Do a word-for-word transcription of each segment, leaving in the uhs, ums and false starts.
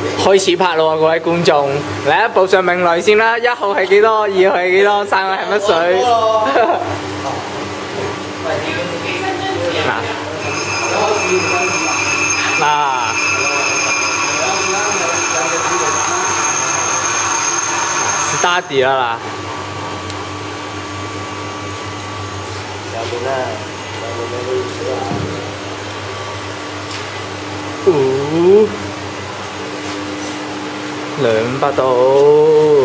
開始拍咯喎，各位觀眾，嚟一報上名來先啦！一號係幾多？二號係幾多？三號係乜水？嗱嗱，study 啦嗱。哦，兩百度。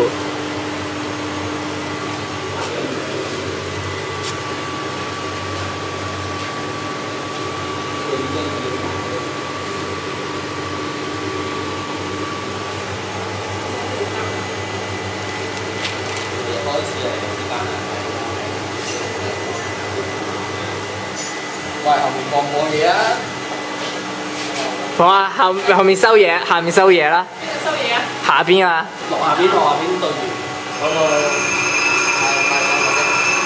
喂，後面放冇嘢啊！ 放啊，後後面收嘢，下面收嘢啦。 邊度收嘢啊？ 下邊啊。 落下邊，落下邊對住嗰個係係係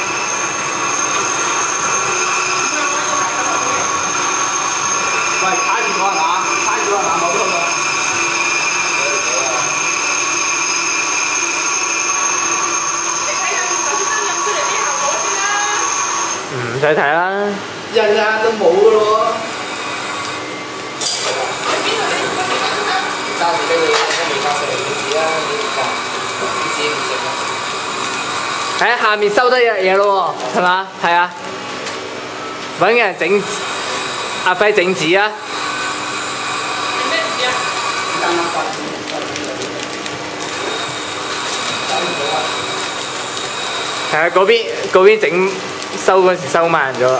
喂，踩住我啊！踩住我啊！冇錯喎。 你睇下首先印出嚟啲效果先啦。 唔使睇啦。 日日都冇㗎咯喎。揸住俾你，我未發上嚟嘅紙啦，你夾啲紙唔食啦。 喺下面收得嘢嘢咯喎，係嘛？係啊。揾人整阿輝整紙啊！ 係咩紙啊？ 啱啱發紙，發紙嚟嘅。搞唔到啊！ 係啊，嗰邊嗰邊整收嗰時收慢咗。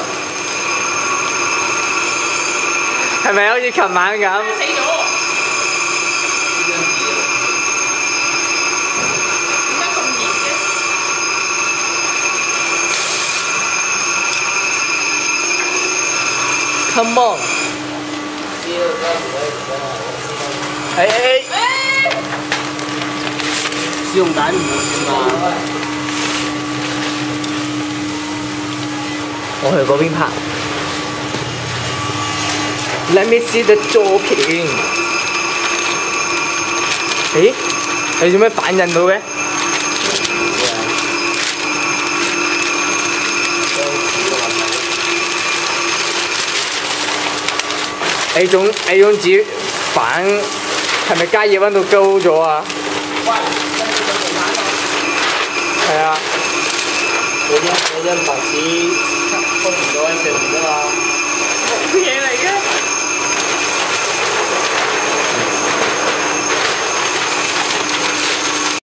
係咪好似琴晚咁？ 死咗！ Come on！ 誒誒， 試用帶唔會算嘛？ 我去嗰邊拍。Let me see the 作品。誒，你做咩反印到嘅？你種你種紙反係咪加熱溫度高咗啊？ 喂，跟住佢做蛋係啊。 嗰張嗰張白紙封唔到喺上面㗎嘛。